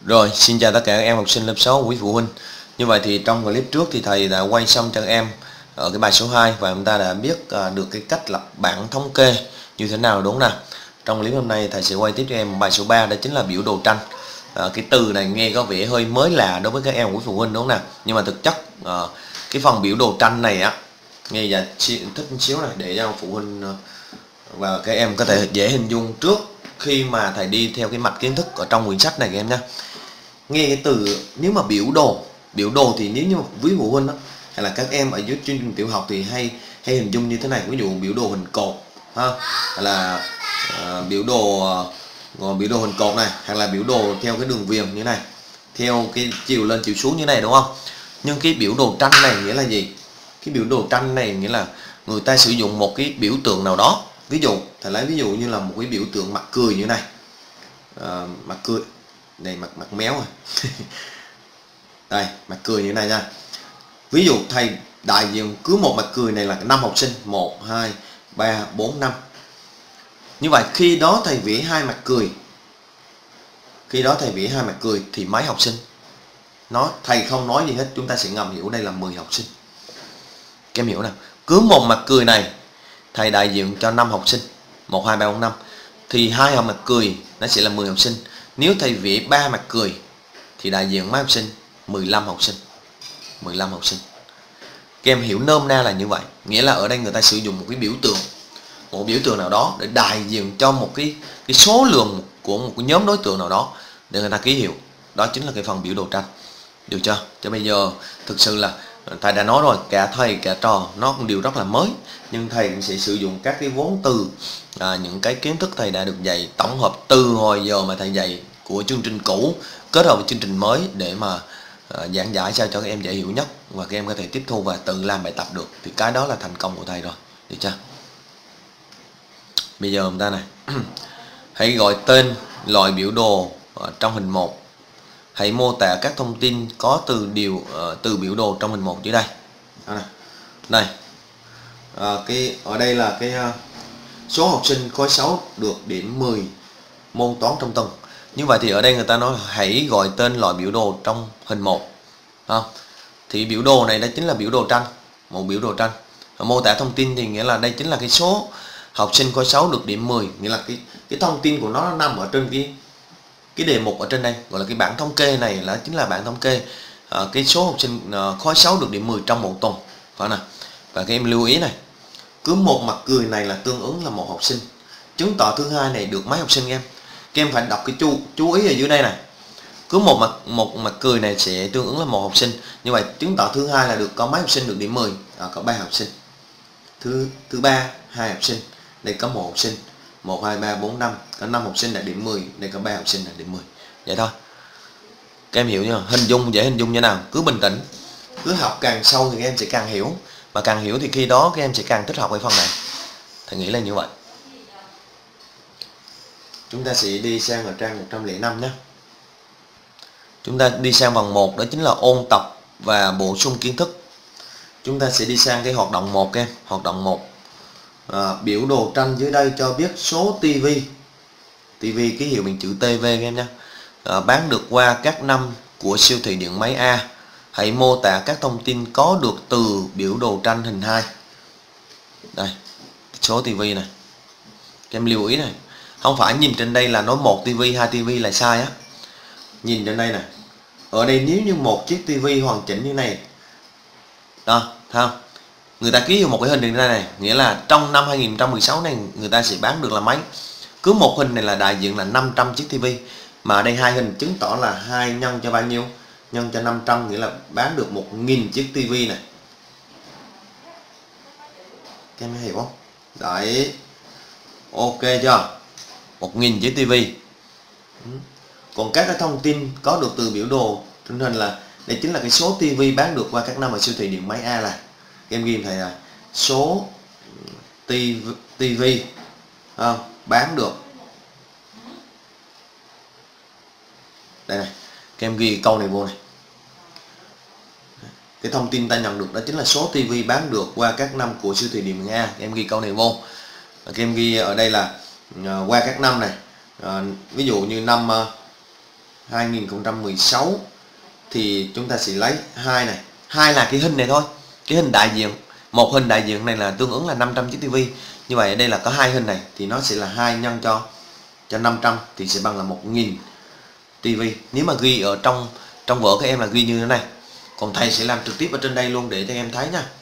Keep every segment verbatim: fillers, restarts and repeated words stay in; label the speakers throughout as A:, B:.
A: Rồi, xin chào tất cả các em học sinh lớp sáu, quý phụ huynh. Như vậy thì trong clip trước thì thầy đã quay xong cho các em ở cái bài số hai và chúng ta đã biết được cái cách lập bảng thống kê như thế nào, đúng không nào? Trong clip hôm nay thầy sẽ quay tiếp cho em bài số ba, đó chính là biểu đồ tranh. À, cái từ này nghe có vẻ hơi mới lạ đối với các em quý phụ huynh, đúng không nào? Nhưng mà thực chất à, cái phần biểu đồ tranh này á, nghe giải thích một xíu này để cho phụ huynh và các em có thể dễ hình dung trước khi mà thầy đi theo cái mạch kiến thức ở trong quyển sách này các em nhé. Nghe cái từ nếu mà biểu đồ biểu đồ thì nếu như quý phụ huynh đó, hay là các em ở dưới chương trình tiểu học thì hay hay hình dung như thế này, ví dụ biểu đồ hình cột ha, hay là uh, biểu đồ uh, biểu đồ hình cột này, hoặc là biểu đồ theo cái đường viền như này, theo cái chiều lên chiều xuống như này, đúng không? Nhưng cái biểu đồ tranh này nghĩa là gì? Cái biểu đồ tranh này nghĩa là người ta sử dụng một cái biểu tượng nào đó. Ví dụ thầy lấy ví dụ như là một cái biểu tượng mặt cười như này, uh, mặt cười này, mặt mặt méo rồi đây, mặt cười như này nha. Ví dụ thầy đại diện cứ một mặt cười này là năm học sinh, một hai ba bốn năm. Như vậy khi đó thầy vẽ hai mặt cười khi đó thầy vẽ hai mặt cười thì mấy học sinh? Nó thầy không nói gì hết, chúng ta sẽ ngầm hiểu đây là mười học sinh. Các em hiểu nào? Cứ một mặt cười này thầy đại diện cho năm học sinh, một hai ba bốn năm, thì hai mặt cười nó sẽ là mười học sinh. Nếu thầy vẽ ba mặt cười thì đại diện mấy học sinh? mười lăm học sinh. mười lăm học sinh. Các em hiểu nôm na là như vậy. Nghĩa là ở đây người ta sử dụng một cái biểu tượng, một biểu tượng nào đó để đại diện cho một cái cái số lượng của một cái nhóm đối tượng nào đó để người ta ký hiệu. Đó chính là cái phần biểu đồ tranh. Được chưa? Cho bây giờ thực sự là thầy đã nói rồi, cả thầy cả trò nó cũng điều rất là mới, nhưng thầy cũng sẽ sử dụng các cái vốn từ, à, những cái kiến thức thầy đã được dạy tổng hợp từ hồi giờ mà thầy dạy của chương trình cũ kết hợp với chương trình mới để mà à, giảng giải sao cho các em dễ hiểu nhất và các em có thể tiếp thu và tự làm bài tập được, thì cái đó là thành công của thầy rồi. Được chưa? Bây giờ chúng ta này hãy gọi tên loại biểu đồ trong hình một. Hãy mô tả các thông tin có từ điều uh, từ biểu đồ trong hình một dưới đây. Đó này. Đây. À, cái ở đây là cái uh, số học sinh khối sáu được điểm mười môn toán trong tuần. Như vậy thì ở đây người ta nói hãy gọi tên loại biểu đồ trong hình một. À, thì biểu đồ này đó chính là biểu đồ tranh, một biểu đồ tranh. Và mô tả thông tin thì nghĩa là đây chính là cái số học sinh khối sáu được điểm mười, nghĩa là cái cái thông tin của nó nằm ở trên cái cái đề mục ở trên đây, gọi là cái bảng thống kê này là chính là bảng thống kê à, cái số học sinh à, khối sáu được điểm mười trong một tuần, phải không nào? Và các em lưu ý này, cứ một mặt cười này là tương ứng là một học sinh. Chứng tỏ thứ hai này được mấy học sinh em? Các em phải đọc cái chú chú ý ở dưới đây này. Cứ một mặt một mặt cười này sẽ tương ứng là một học sinh. Như vậy chứng tỏ thứ hai là được có mấy học sinh được điểm mười? À, có ba học sinh. Thứ thứ ba hai học sinh. Đây có một học sinh. một hai ba bốn năm, có năm học sinh đạt điểm mười, đây có ba học sinh đạt điểm mười. Vậy thôi. Các em hiểu chưa? Hình dung dễ hình dung như nào? Cứ bình tĩnh. Cứ học càng sâu thì các em sẽ càng hiểu, mà càng hiểu thì khi đó các em sẽ càng thích học cái phần này. Thầy nghĩ là như vậy. Chúng ta sẽ đi sang ở trang một trăm lẻ năm nhé. Chúng ta đi sang phần một, đó chính là ôn tập và bổ sung kiến thức. Chúng ta sẽ đi sang cái hoạt động một các em, hoạt động một. À, biểu đồ tranh dưới đây cho biết số tivi tivi ký hiệu bằng chữ tê vê các em nhé, à, bán được qua các năm của siêu thị điện máy A. Hãy mô tả các thông tin có được từ biểu đồ tranh hình hai. Đây, số tivi này, các em lưu ý này, không phải nhìn trên đây là nói một tivi hai tivi là sai á. Nhìn trên đây này, ở đây nếu như một chiếc tivi hoàn chỉnh như này đó, thấy không? Người ta ký hiệu một cái hình như thế này, nghĩa là trong năm hai nghìn không trăm mười sáu này người ta sẽ bán được là mấy? Cứ một hình này là đại diện là năm trăm chiếc tivi, mà ở đây hai hình chứng tỏ là hai nhân cho bao nhiêu? Nhân cho năm trăm, nghĩa là bán được một nghìn chiếc tivi này. Các em hiểu không? Đấy. Ok chưa? một nghìn chiếc tivi. Còn các cái thông tin có được từ biểu đồ trên hình là đây chính là cái số tivi bán được qua các năm ở siêu thị điện máy A là. Em ghi thầy là số tivi à, bán được. Đây này, các em ghi câu này vô này. Cái thông tin ta nhận được đó chính là số tivi bán được qua các năm của siêu thị điện máy A. Các em ghi câu này vô. Các em ghi ở đây là uh, qua các năm này. Uh, ví dụ như năm uh, hai nghìn không trăm mười sáu thì chúng ta sẽ lấy hai này. Hai là cái hình này thôi, cái hình đại diện. Một hình đại diện này là tương ứng là năm trăm chiếc tivi. Như vậy ở đây là có hai hình này thì nó sẽ là hai nhân cho cho năm trăm thì sẽ bằng là một nghìn tivi. Nếu mà ghi ở trong trong vở các em là ghi như thế này. Còn thầy sẽ làm trực tiếp ở trên đây luôn để cho em thấy nha.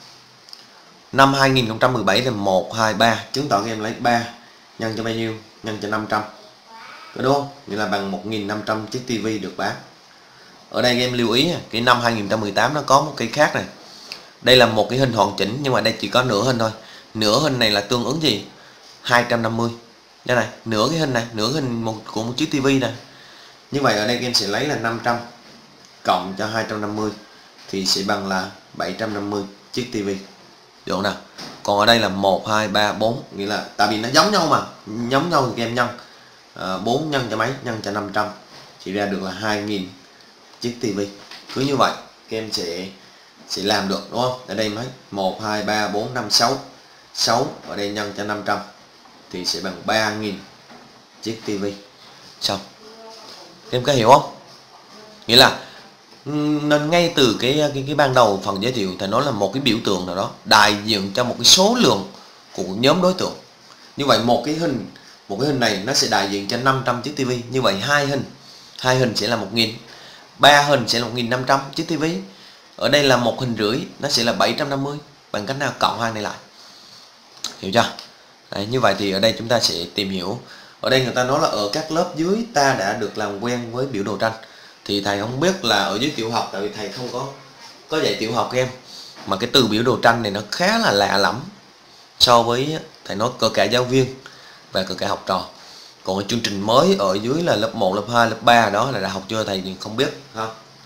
A: Năm hai nghìn không trăm mười bảy là một, hai, ba, chứng tỏ các em lấy ba nhân cho bao nhiêu? Nhân cho năm trăm. Có đúng không? Nghĩa là bằng một nghìn năm trăm chiếc tivi được bán. Ở đây các em lưu ý cái năm hai nghìn không trăm mười tám nó có một cái khác này. Đây là một cái hình hoàn chỉnh nhưng mà đây chỉ có nửa hình thôi. Nửa hình này là tương ứng gì? hai trăm năm mươi. Đây này, nửa cái hình này, nửa hình một của một chiếc tivi này. Như vậy ở đây các em sẽ lấy là năm trăm cộng cho hai trăm năm mươi thì sẽ bằng là bảy trăm năm mươi chiếc tivi. Được không nào? Còn ở đây là một, hai, ba, bốn, nghĩa là tại vì nó giống nhau mà, giống nhau thì các em nhân à, bốn nhân cho mấy? Nhân cho năm trăm thì ra được là hai nghìn chiếc tivi. Cứ như vậy các em sẽ sẽ làm được đúng không? Ở đây mấy? một, hai, ba, bốn, năm, sáu. sáu ở đây nhân cho năm trăm thì sẽ bằng ba nghìn chiếc tivi. Xong. Em có hiểu không? Nghĩa là nên ngay từ cái cái cái ban đầu phần giới thiệu thầy nói là một cái biểu tượng nào đó đại diện cho một cái số lượng của nhóm đối tượng. Như vậy một cái hình một cái hình này nó sẽ đại diện cho năm trăm chiếc tivi. Như vậy hai hình hai hình sẽ là một nghìn, ba hình sẽ là một nghìn năm trăm chiếc tivi. Ở đây là một hình rưỡi, nó sẽ là bảy trăm năm mươi. Bằng cách nào? Cộng hai này lại. Hiểu chưa? Đấy, như vậy thì ở đây chúng ta sẽ tìm hiểu. Ở đây người ta nói là ở các lớp dưới ta đã được làm quen với biểu đồ tranh. Thì thầy không biết là ở dưới tiểu học, tại vì thầy không có có dạy tiểu học các em, mà cái từ biểu đồ tranh này nó khá là lạ lắm so với thầy nói cỡ cả giáo viên và cỡ cả học trò. Còn cái chương trình mới ở dưới là lớp một, lớp hai, lớp ba đó là đã học chưa thầy thì không biết ha.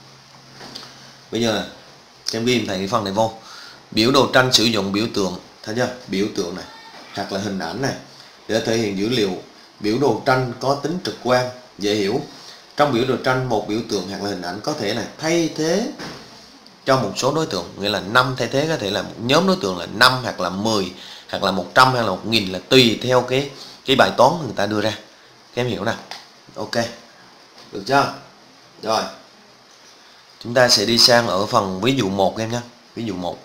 A: Bây giờ là em ghi thầy cái phần này vô. Biểu đồ tranh sử dụng biểu tượng, thấy chưa? Biểu tượng này hoặc là hình ảnh này để thể hiện dữ liệu. Biểu đồ tranh có tính trực quan, dễ hiểu. Trong biểu đồ tranh, một biểu tượng hoặc là hình ảnh có thể là thay thế cho một số đối tượng, nghĩa là năm thay thế có thể là một nhóm đối tượng là năm hoặc là mười hoặc là một trăm hoặc là một nghìn, là tùy theo cái cái bài toán người ta đưa ra. Các em hiểu nào? Ok. Được chưa? Rồi. Chúng ta sẽ đi sang ở phần ví dụ một em nhé. Ví dụ một.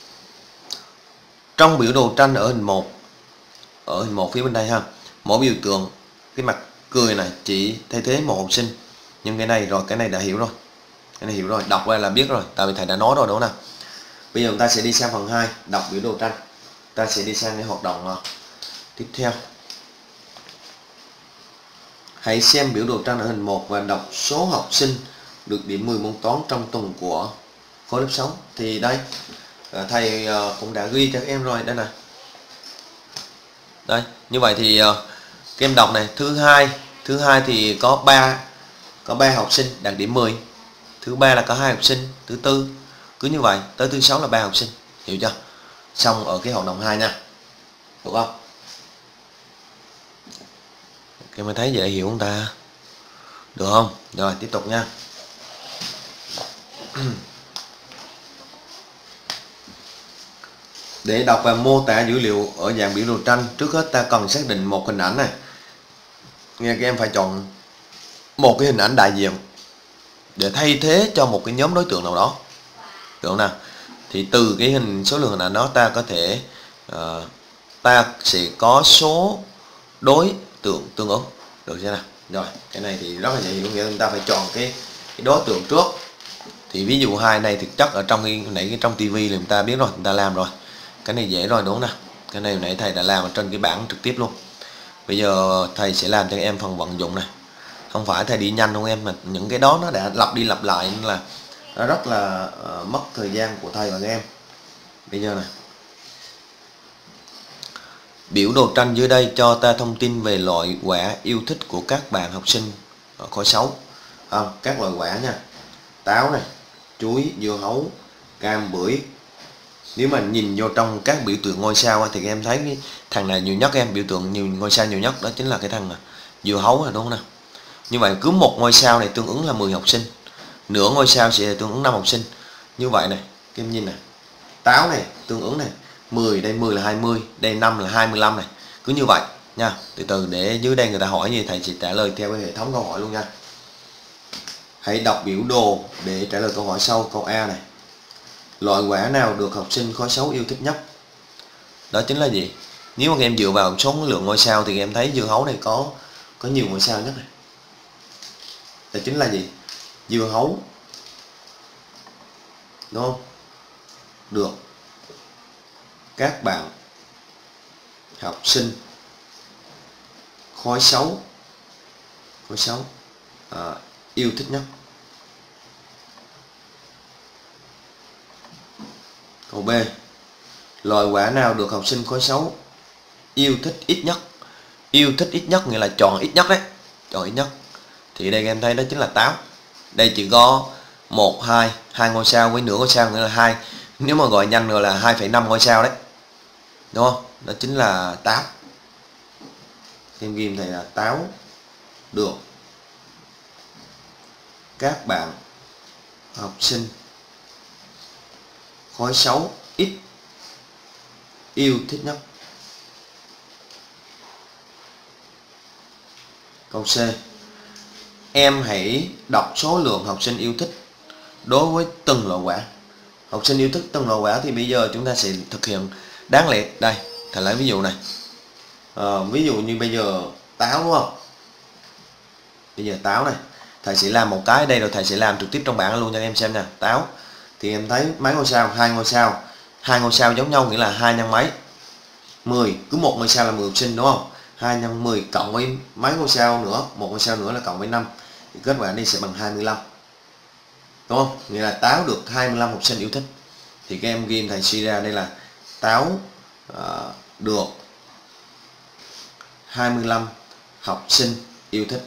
A: Trong biểu đồ tranh ở hình một, ở hình một phía bên đây ha, mỗi biểu tượng cái mặt cười này chỉ thay thế một học sinh. Nhưng cái này rồi, cái này đã hiểu rồi. Cái này hiểu rồi, đọc ra là biết rồi, tại vì thầy đã nói rồi đúng không nào? Bây giờ chúng ta sẽ đi sang phần hai, đọc biểu đồ tranh. Ta sẽ đi sang cái hoạt động uh, tiếp theo. Hãy xem biểu đồ tranh ở hình một và đọc số học sinh được điểm mười môn toán trong tuần của khối lớp sáu. Thì đây, uh, thầy uh, cũng đã ghi cho các em rồi, đây nè. Đây, như vậy thì uh, các em đọc này, thứ hai, thứ hai thì có ba có ba học sinh đạt điểm mười. Thứ ba là có hai học sinh, thứ tư cứ như vậy, tới thứ sáu là ba học sinh. Hiểu chưa? Xong ở cái hoạt động hai nha. Được không? Các em thấy dễ hiểu không ta? Được không? Rồi tiếp tục nha. Để đọc và mô tả dữ liệu ở dạng biểu đồ tranh, trước hết ta cần xác định một hình ảnh này. Nghe các em phải chọn một cái hình ảnh đại diện để thay thế cho một cái nhóm đối tượng nào đó. Được không nào? Thì từ cái hình số lượng hình ảnh đó ta có thể uh, ta sẽ có số đối tượng tương ứng. Được chưa nào? Rồi, cái này thì rất là dễ hiểu, nghĩa chúng ta phải chọn cái, cái đối tượng trước. Thì ví dụ hai này thực chất ở trong cái nãy trong tivi là chúng ta biết rồi, chúng ta làm rồi. Cái này dễ rồi đúng không nào? Cái này nãy thầy đã làm ở trên cái bảng trực tiếp luôn. Bây giờ thầy sẽ làm cho các em phần vận dụng này. Không phải thầy đi nhanh không em, mà những cái đó nó đã lặp đi lặp lại nên là nó rất là uh, mất thời gian của thầy và các em. Bây giờ này, biểu đồ tranh dưới đây cho ta thông tin về loại quả yêu thích của các bạn học sinh ở khối sáu. À, các loại quả nha, táo này, chuối, dưa hấu, cam, bưởi. Nếu mà nhìn vô trong các biểu tượng ngôi sao thì các em thấy cái thằng này nhiều nhất em, biểu tượng nhiều ngôi sao nhiều nhất đó chính là cái thằng dưa hấu này đúng không nào? Như vậy cứ một ngôi sao này tương ứng là mười học sinh, nửa ngôi sao sẽ tương ứng năm học sinh. Như vậy này, các em nhìn này, táo này tương ứng này, mười, đây mười là hai mươi, đây năm là hai mươi lăm này. Cứ như vậy nha. Từ từ để dưới đây người ta hỏi gì thầy sẽ trả lời theo cái hệ thống câu hỏi luôn nha. Hãy đọc biểu đồ để trả lời câu hỏi sau. Câu A này. Loại quả nào được học sinh khối sáu yêu thích nhất? Đó chính là gì? Nếu mà các em dựa vào số lượng ngôi sao thì các em thấy dưa hấu này có có nhiều ngôi sao nhất này. Đó chính là gì? Dưa hấu, đúng không? Được các bạn học sinh khối sáu khối sáu à, yêu thích nhất. Câu B. Loại quả nào được học sinh khối sáu yêu thích ít nhất? Yêu thích ít nhất nghĩa là chọn ít nhất đấy. Chọn ít nhất. Thì đây các em thấy đó chính là táo. Đây chỉ có một, hai, hai ngôi sao với nửa ngôi sao nghĩa là hai. Nếu mà gọi nhanh rồi là hai phẩy năm ngôi sao đấy. Đúng không? Đó chính là táo. Thêm ghim thầy là táo được các bạn học sinh khối sáu ít yêu thích nhất. Câu C. Em hãy đọc số lượng học sinh yêu thích đối với từng loại quả. Học sinh yêu thích từng loại quả thì bây giờ chúng ta sẽ thực hiện đáng lẽ. Đây, thầy lấy ví dụ này. À, ví dụ như bây giờ táo đúng không? Bây giờ táo này, thầy sẽ làm một cái đây rồi thầy sẽ làm trực tiếp trong bảng luôn cho em xem nha. Táo thì em thấy mấy ngôi sao? Hai ngôi sao. Hai ngôi sao giống nhau nghĩa là hai nhân mấy? mười, cứ một ngôi sao là mười học sinh đúng không? hai nhân mười cộng với mấy ngôi sao nữa, một ngôi sao nữa là cộng với năm. Thì kết quả đi sẽ bằng hai mươi lăm. Đúng không? Nghĩa là táo được hai mươi lăm học sinh yêu thích. Thì các em ghi thầy suy ra đây là táo uh, được hai mươi lăm học sinh yêu thích.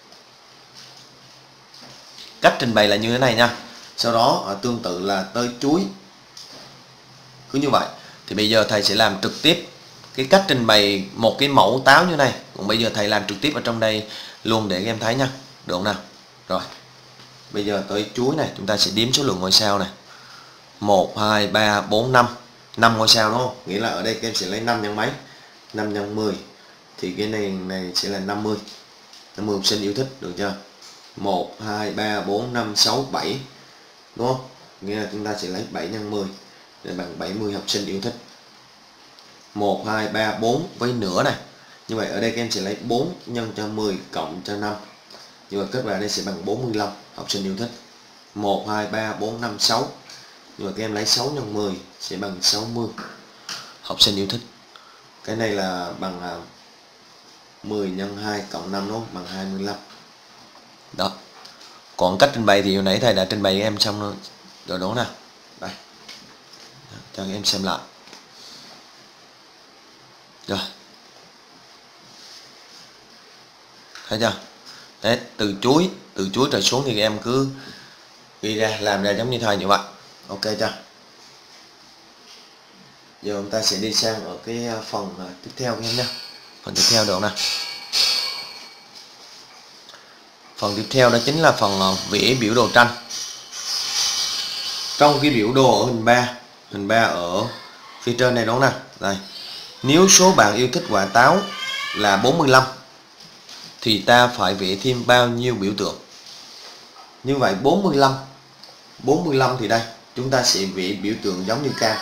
A: Cách trình bày là như thế này nha. Sau đó uh, tương tự là tới chuối. Cứ như vậy. Thì bây giờ thầy sẽ làm trực tiếp cái cách trình bày một cái mẫu táo như này. Còn bây giờ thầy làm trực tiếp ở trong đây luôn để các em thấy nha. Được không nào? Rồi. Bây giờ tới chuối này, chúng ta sẽ đếm số lượng ngôi sao này. một, hai, ba, bốn, năm. năm ngôi sao đúng không? Nghĩa là ở đây các em sẽ lấy năm nhân mấy? năm nhân mười. Thì cái này này sẽ là năm mươi. năm mươi học sinh yêu thích, được chưa? một, hai, ba, bốn, năm, sáu, bảy. Đúng không? Nghĩa là chúng ta sẽ lấy bảy nhân mười để bằng bảy mươi học sinh yêu thích. một, hai, ba, bốn với nửa này. Như vậy ở đây các em sẽ lấy bốn nhân cho mười cộng cho năm. Như vậy kết quả đây sẽ bằng bốn mươi lăm học sinh yêu thích. một, hai, ba, bốn, năm, sáu. Như vậy các em lấy sáu nhân mười sẽ bằng sáu mươi học sinh yêu thích. Cái này là bằng mười nhân hai cộng năm đúng không? Bằng hai mươi lăm. Đó. Còn cách trình bày thì hồi nãy thầy đã trình bày em xong rồi. Rồi đúng nào. Đây. Cho các em xem lại. Rồi. Thấy chưa? Đấy, từ chuối, từ chuối trở xuống thì các em cứ ghi ra, làm ra giống như thầy như vậy. Ok chưa? Giờ chúng ta sẽ đi sang ở cái phần tiếp theo các em nhé. Phần tiếp theo được nè. Phần tiếp theo đó chính là phần vẽ biểu đồ tranh. Trong cái biểu đồ ở hình ba, hình ba ở phía trên này đúng nè. Đây. Nếu số bạn yêu thích quả táo là bốn mươi lăm thì ta phải vẽ thêm bao nhiêu biểu tượng? Như vậy bốn mươi lăm bốn mươi lăm thì đây chúng ta sẽ vẽ biểu tượng giống như cam.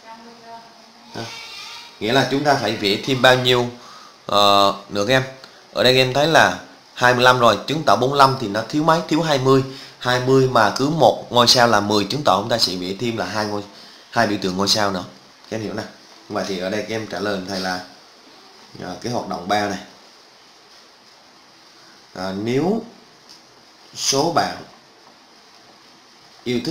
A: Nghĩa là chúng ta phải vẽ thêm bao nhiêu uh, nữa các em? Ở đây các em thấy là hai mươi lăm rồi, chứng tỏ bốn mươi lăm thì nó thiếu mấy? Thiếu hai mươi. hai mươi mà cứ một ngôi sao là mười, chứng tỏ chúng ta sẽ vẽ thêm là hai ngôi hai biểu tượng ngôi sao nữa. Các em hiểu nè. Vậy thì ở đây các em trả lời thầy là uh, cái hoạt động ba này. À, nếu số bạn yêu thích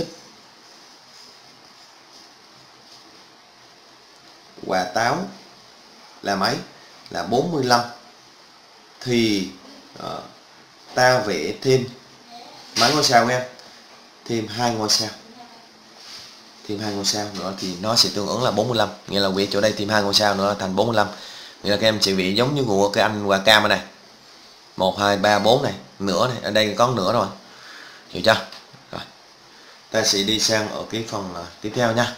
A: quả táo là mấy? Là bốn mươi lăm thì uh, ta vẽ thêm mấy ngôi sao em? Thêm hai ngôi sao. Thêm hai ngôi sao nữa thì nó sẽ tương ứng là bốn mươi lăm. Nghĩa là vẽ chỗ đây thêm hai ngôi sao nữa thành bốn mươi lăm. Nghĩa là các em sẽ vẽ giống như của cái anh quả cam này. một, hai, ba, bốn này, nửa này, ở đây có nửa rồi. Hiểu chưa? Rồi. Ta sẽ đi sang ở cái phần uh, tiếp theo nha.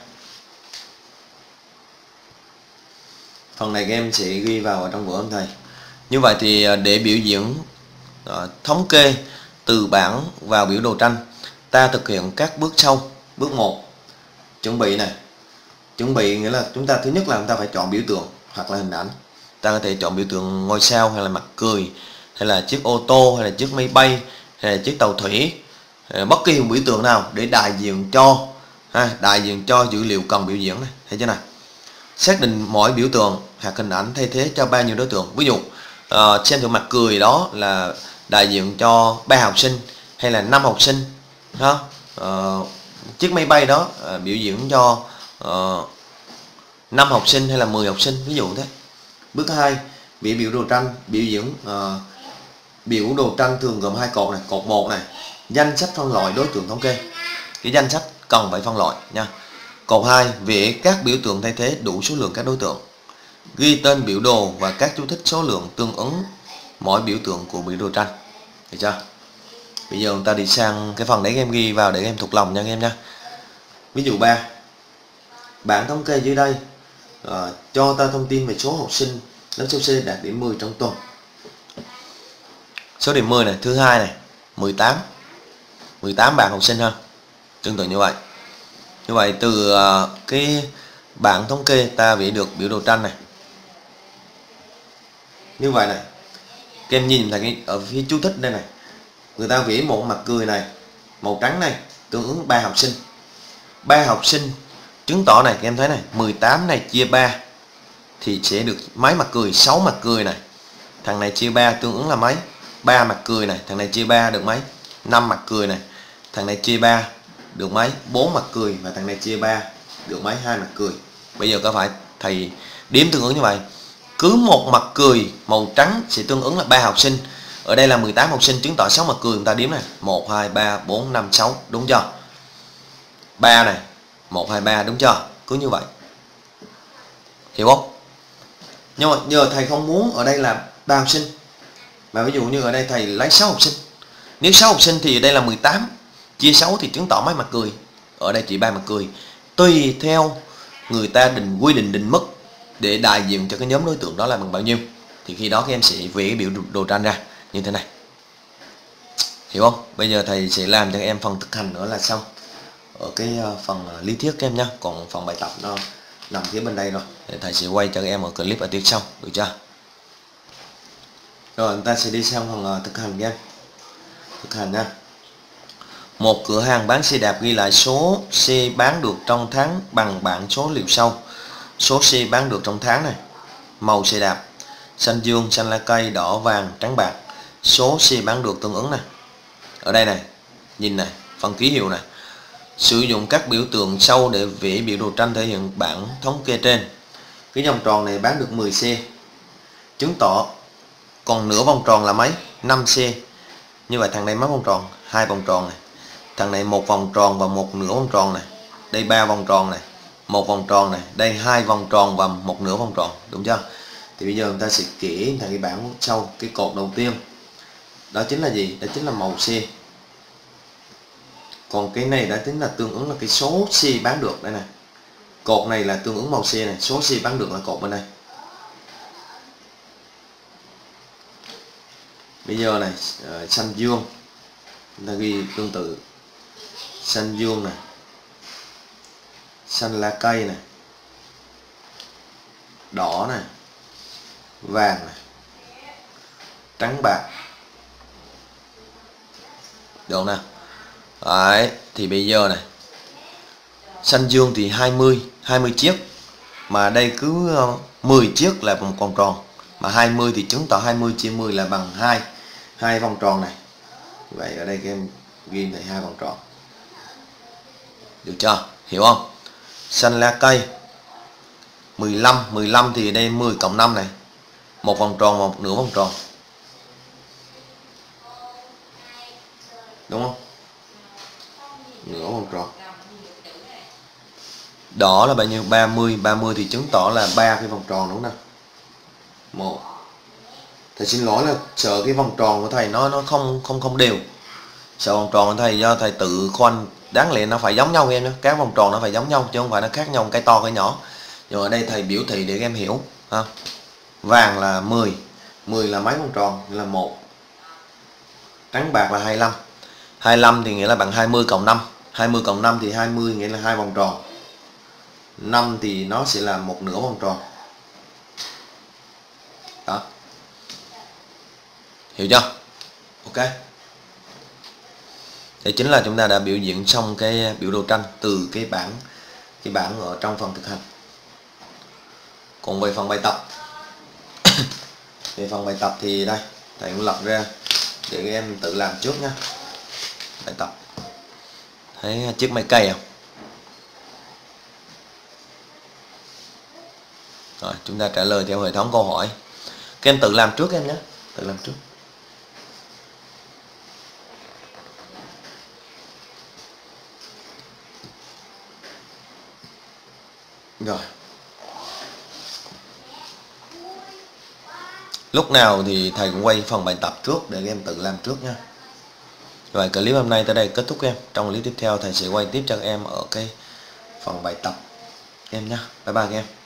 A: Phần này các em sẽ ghi vào ở trong vở ông thầy. Như vậy thì uh, để biểu diễn uh, thống kê từ bảng vào biểu đồ tranh, ta thực hiện các bước sau. Bước một, chuẩn bị này. Chuẩn bị nghĩa là chúng ta thứ nhất là chúng ta phải chọn biểu tượng hoặc là hình ảnh. Ta có thể chọn biểu tượng ngôi sao, hay là mặt cười, hay là chiếc ô tô, hay là chiếc máy bay, hay là chiếc tàu thủy, bất kỳ một biểu tượng nào để đại diện cho ha, đại diện cho dữ liệu cần biểu diễn này, thấy chưa nào? Xác định mỗi biểu tượng hoặc hình ảnh thay thế cho bao nhiêu đối tượng. Ví dụ uh, xem thử mặt cười đó là đại diện cho ba học sinh hay là năm học sinh ha. Uh, chiếc máy bay đó uh, biểu diễn cho uh, năm học sinh hay là mười học sinh, ví dụ thế. Bước hai, vẽ biểu đồ tranh. Biểu diễn uh, biểu đồ tranh thường gồm hai cột này. Cột một này, danh sách phân loại đối tượng thống kê. Cái danh sách cần phải phân loại nha. Cột hai, vẽ các biểu tượng thay thế đủ số lượng các đối tượng. Ghi tên biểu đồ và các chú thích số lượng tương ứng mỗi biểu tượng của biểu đồ tranh. Được chưa? Bây giờ chúng ta đi sang cái phần đấy em ghi vào để em thuộc lòng nha em nha. Ví dụ ba, bảng thống kê dưới đây uh, cho ta thông tin về số học sinh lớp số C đạt điểm mười trong tuần. Số điểm mười này, thứ hai này, mười tám. mười tám bạn học sinh ha. Tương tự như vậy. Như vậy từ uh, cái bảng thống kê ta vẽ được biểu đồ tranh này. Như vậy này. Các em nhìn thấy cái ở phía chú thích đây này. Người ta vẽ một mặt cười này, màu trắng này, tương ứng ba học sinh. ba học sinh chứng tỏ này, các em thấy này, mười tám này chia ba thì sẽ được mấy mặt cười? sáu mặt cười này. Thằng này chia ba tương ứng là mấy? ba mặt cười này. Thằng này chia ba được mấy? năm mặt cười này. Thằng này chia ba được mấy? bốn mặt cười. Và thằng này chia ba được mấy? hai mặt cười. Bây giờ có phải thầy điểm tương ứng như vậy. Cứ một mặt cười màu trắng sẽ tương ứng là ba học sinh. Ở đây là mười tám học sinh, chứng tỏ sáu mặt cười, chúng ta đếm này, một hai ba bốn năm sáu, đúng chưa? ba này, một hai ba, đúng chưa? Cứ như vậy. Hiểu không? Nhưng mà giờ thầy không muốn ở đây là ba học sinh. Mà ví dụ như ở đây thầy lấy sáu học sinh. Nếu sáu học sinh thì ở đây là mười tám, chia sáu thì chứng tỏ mấy mặt cười. Ở đây chỉ ba mặt cười. Tùy theo người ta định quy định định mức để đại diện cho cái nhóm đối tượng đó là bằng bao nhiêu, thì khi đó các em sẽ vẽ biểu đồ tranh ra như thế này. Hiểu không? Bây giờ thầy sẽ làm cho các em phần thực hành nữa là xong. Ở cái phần lý thuyết các em nhé. Còn phần bài tập nó nằm phía bên đây rồi. Để thầy sẽ quay cho các em một clip ở tiết sau. Được chưa? Rồi chúng ta sẽ đi sang phần thực hành các em. Thực hành nha. Một cửa hàng bán xe đạp ghi lại số xe bán được trong tháng bằng bảng số liệu sau. Số xe bán được trong tháng này. Màu xe đạp: xanh dương, xanh lá cây, đỏ, vàng, trắng, bạc. Số xe bán được tương ứng này. Ở đây này, nhìn này, phần ký hiệu này. Sử dụng các biểu tượng sau để vẽ biểu đồ tranh thể hiện bảng thống kê trên. Cái vòng tròn này bán được mười xe, chứng tỏ còn nửa vòng tròn là mấy? năm xe. Như vậy thằng này mấy vòng tròn? hai vòng tròn này. Thằng này một vòng tròn và một nửa vòng tròn này. Đây ba vòng tròn này, một vòng tròn này, đây hai vòng tròn và một nửa vòng tròn, đúng chưa? Thì bây giờ chúng ta sẽ kể thành cái bảng sau. Cái cột đầu tiên đó chính là gì? Đó chính là màu xe. Còn cái này đã tính là tương ứng là cái số xe bán được đây này. Cột này là tương ứng màu xe này, số xe bán được là cột bên đây. Bây giờ này, uh, xanh dương, chúng ta ghi tương tự. Xanh dương này, xanh lá cây này, đỏ này, vàng này, trắng bạc. Được không nào? Đấy, thì bây giờ này, xanh dương thì hai mươi, hai mươi chiếc. Mà đây cứ mười chiếc là vòng còn tròn. Mà hai mươi thì chứng tỏ hai mươi chia mười là bằng hai, hai vòng tròn này. Vậy ở đây các em ghi này hai vòng tròn. Được chưa? Hiểu không? Xanh lá cây mười lăm, mười lăm thì đây mười cộng năm này. Một vòng tròn, một nửa vòng tròn. Đúng không? Nửa vòng tròn. Đỏ là bao nhiêu? ba mươi, ba mươi thì chứng tỏ là ba cái vòng tròn, đúng không nào? Một. Thầy xin lỗi là sợ cái vòng tròn của thầy nó nó không không không đều. Sợ vòng tròn của thầy do thầy tự khoanh, đáng lẽ nó phải giống nhau em nhé. Các vòng tròn nó phải giống nhau chứ không phải nó khác nhau cái to cái nhỏ. Nhưng ở đây thầy biểu thị để các em hiểu ha. Vàng là mười, mười là mấy vòng tròn? Là một. trắng bạc là hai mươi lăm. hai mươi lăm thì nghĩa là bằng hai mươi cộng năm. hai mươi cộng năm thì hai mươi nghĩa là hai vòng tròn. năm thì nó sẽ là một nửa vòng tròn. Đó. Hiểu chưa? Ok. Đây chính là chúng ta đã biểu diễn xong cái biểu đồ tranh từ cái bảng cái bảng ở trong phần thực hành. Còn về phần bài tập về phần bài tập thì đây thầy cũng lập ra để các em tự làm trước nha. Bài tập thấy chiếc máy cây không? Rồi chúng ta trả lời theo hệ thống câu hỏi. Các em tự làm trước em nhé, tự làm trước. Rồi. Lúc nào thì thầy cũng quay phần bài tập trước để các em tự làm trước nha. Rồi clip hôm nay tới đây kết thúc em. Trong clip tiếp theo thầy sẽ quay tiếp cho các em ở cái phần bài tập em nhé. Bye bye các em.